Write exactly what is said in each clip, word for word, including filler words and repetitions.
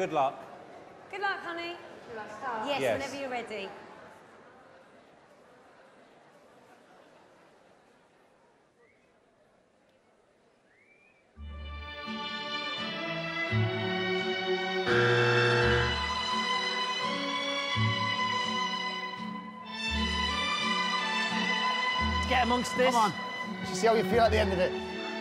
Good luck. Good luck, honey. Shall I start? Yes, Yes. whenever you're ready. Get amongst this. Come on. Let's see how you feel at the end of it.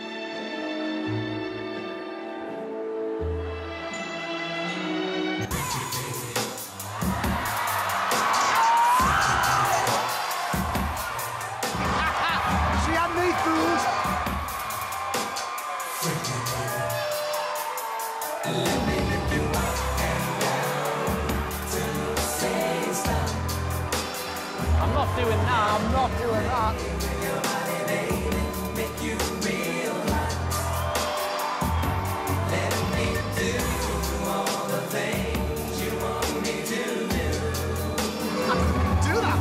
She had me fooled. I'm not doing that. I'm not doing that. Do that.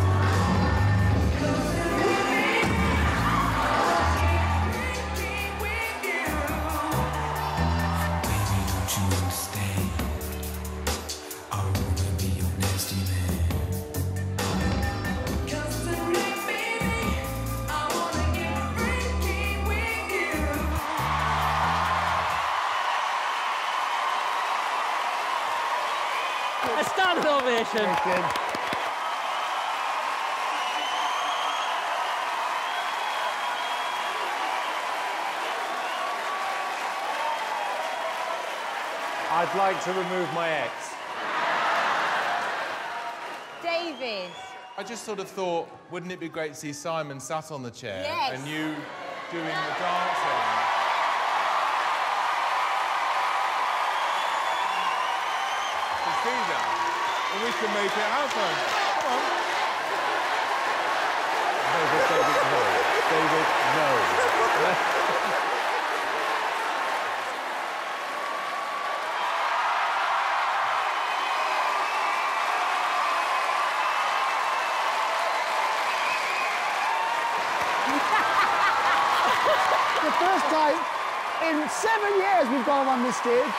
A standing ovation. Wicked. I'd like to remove my ex. David. I just sort of thought, wouldn't it be great to see Simon sat on the chair Yes. and you doing the dancing? To see that, and we can make it happen. Come on. David, David, no. David, no. The first time in seven years we've gone on this stage.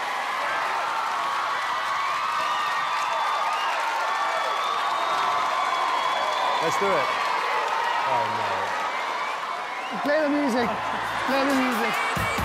Let's do it. Oh, no. Play the music. Play the music.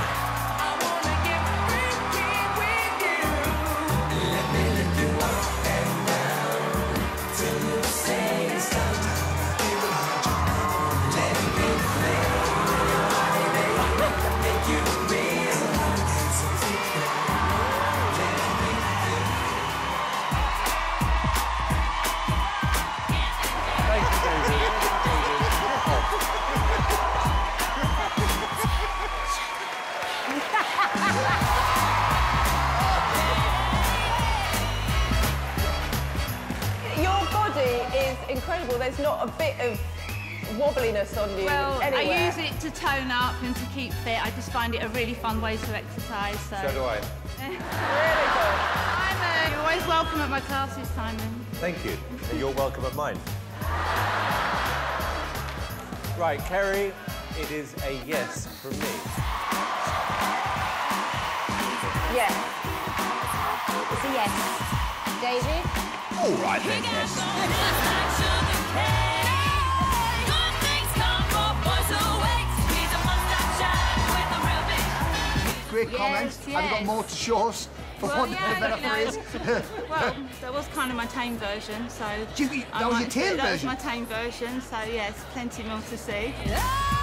Thank you, David. Your body is incredible. There's not a bit of wobbliness on you Well, anywhere. I use it to tone up and to keep fit. I just find it a really fun way to exercise. So, So do I. Really good. Simon, you're always welcome at my classes, Simon. Thank you. And you're welcome at mine. Right, Kerry, it is a yes from me. Yes. It's a yes. David? All right then, yes. Great Yes, comments. Have you got yes. more to show us? For Well, want of a yeah, better you know. phrase. Well, that was kind of my tame version, so... Do you think I that was might your say tame That was version? my tame version, so yes, plenty more to see. Ah!